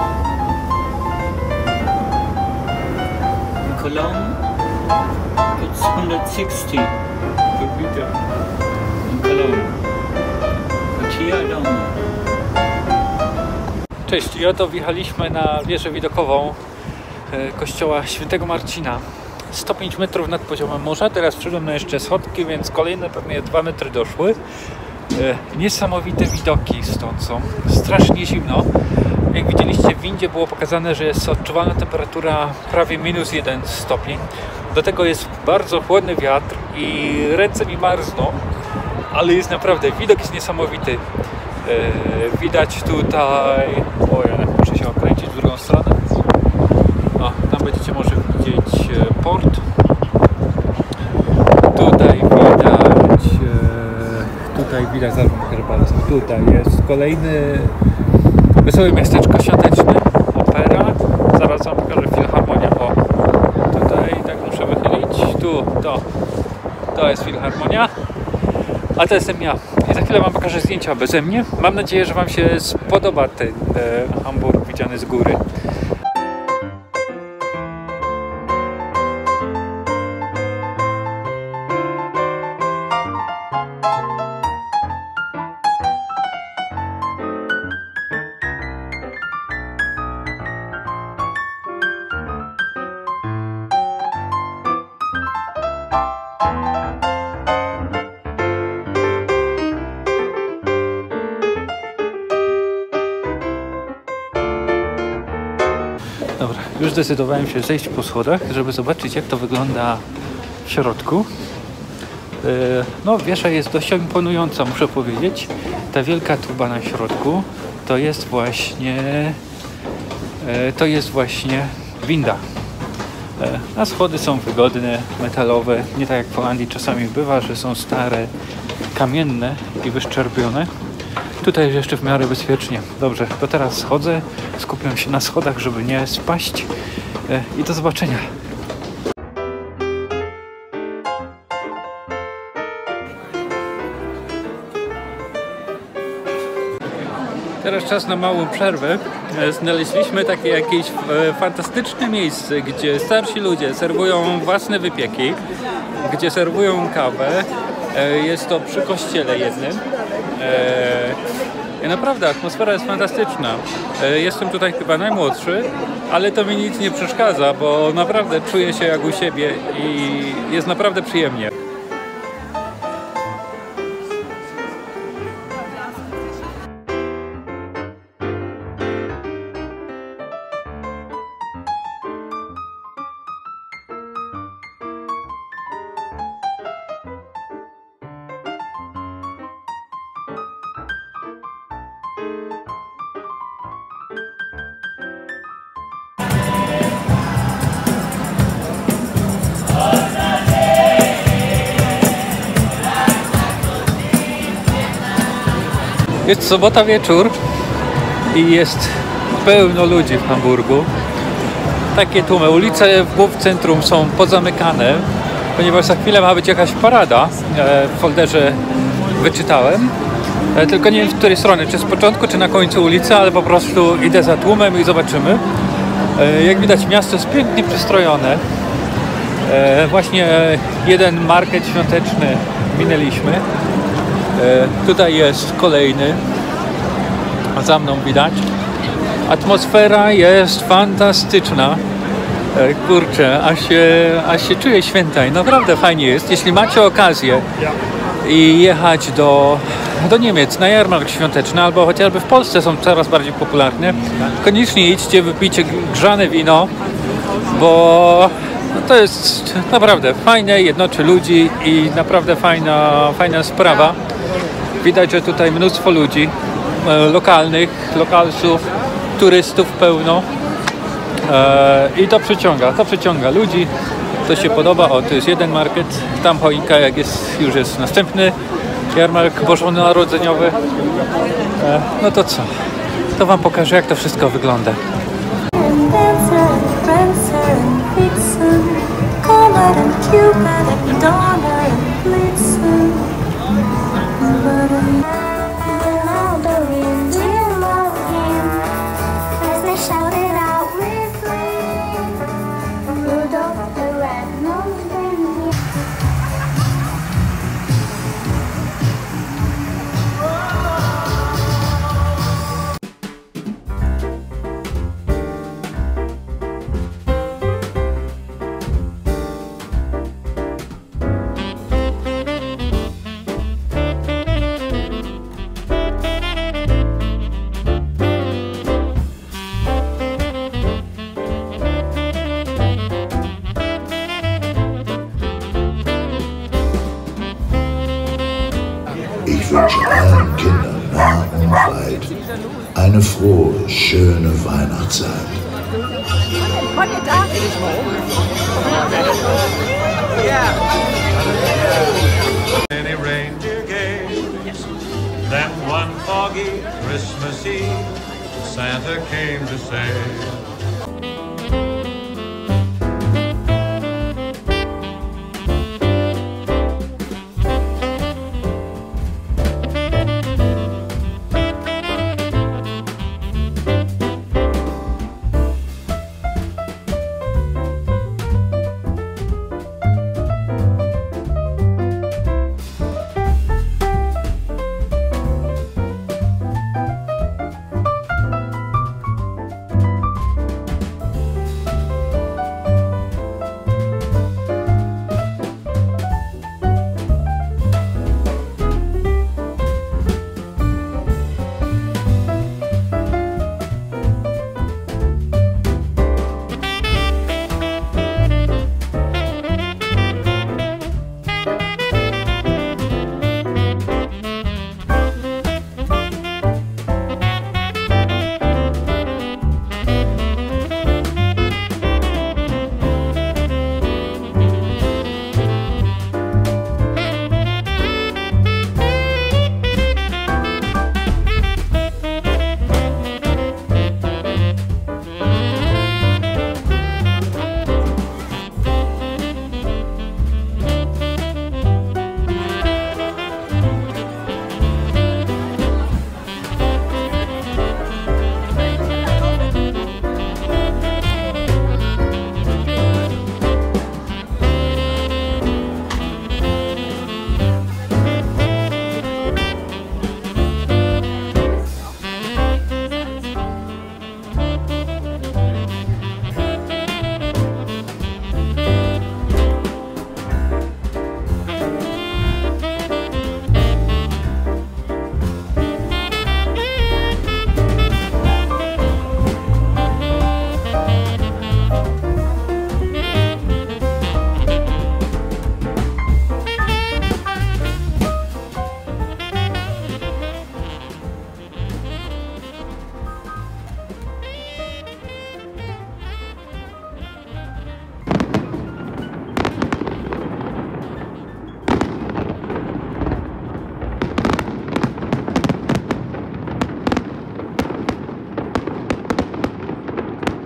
In Cologne it's 160 per liter. In Cologne. But here I don't know. Cześć, i oto wjechaliśmy na wieżę widokową kościoła Świętego Marcina. 105 metrów nad poziomem morza, teraz przyszedłem jeszcze schodki, więc kolejne pewnie 2 metry doszły. Niesamowite widoki stąd są, strasznie zimno. Jak widzieliście, w windzie było pokazane, że jest odczuwalna temperatura prawie -1 stopień. Do tego jest bardzo chłodny wiatr i ręce mi marzną, ale jest naprawdę, widok jest niesamowity. Widać tutaj, muszę się okręcić w drugą stronę. O, tam będziecie może widzieć port. Tutaj widać tutaj jest kolejny wesołe miasteczko świąteczne, opera. Zaraz wam pokażę filharmonia. O, tutaj tak muszę wychylić. To jest filharmonia. A to jestem ja. I za chwilę wam pokażę zdjęcia beze mnie. Mam nadzieję, że wam się spodoba ten Hamburg widziany z góry. Dobra, już zdecydowałem się zejść po schodach, żeby zobaczyć, jak to wygląda w środku. No, wieża jest dość imponująca, muszę powiedzieć. Ta wielka tuba na środku to jest właśnie winda. A schody są wygodne, metalowe, nie tak jak w Holandii czasami bywa, że są stare, kamienne i wyszczerbione. Tutaj jest jeszcze w miarę bezpiecznie. Dobrze, to teraz schodzę, skupiam się na schodach, żeby nie spaść i do zobaczenia. Teraz czas na małą przerwę. Znaleźliśmy takie jakieś fantastyczne miejsce, gdzie starsi ludzie serwują własne wypieki, gdzie serwują kawę. Jest to przy kościele jednym. I naprawdę atmosfera jest fantastyczna. Jestem tutaj chyba najmłodszy, ale to mi nic nie przeszkadza, bo naprawdę czuję się jak u siebie i jest naprawdę przyjemnie. Jest sobota wieczór i jest pełno ludzi w Hamburgu. Takie tłumy. Ulice w centrum są pozamykane, ponieważ za chwilę ma być jakaś parada. W folderze wyczytałem. Tylko nie wiem, z której strony, czy z początku, czy na końcu ulicy, ale po prostu idę za tłumem i zobaczymy. Jak widać, miasto jest pięknie przystrojone. Właśnie jeden market świąteczny minęliśmy. Tutaj jest kolejny, a za mną widać. Atmosfera jest fantastyczna. Kurczę, aż się czuję święta i naprawdę fajnie jest. Jeśli macie okazję i jechać do Niemiec na jarmark świąteczny, albo chociażby w Polsce są coraz bardziej popularne, koniecznie idźcie, wypijcie grzane wino, bo to jest naprawdę fajne, jednoczy ludzi i naprawdę fajna sprawa. Widać, że tutaj mnóstwo ludzi lokalsów, turystów pełno i to przyciąga ludzi, to się podoba. O, to jest jeden market, tam choinka, jak już jest następny jarmark bożonarodzeniowy. No to co? To wam pokażę, jak to wszystko wygląda. Wiesz, eine frohe, schöne Weihnachtszeit. Many reindeer games. Then one foggy Christmas Eve, Santa came to say,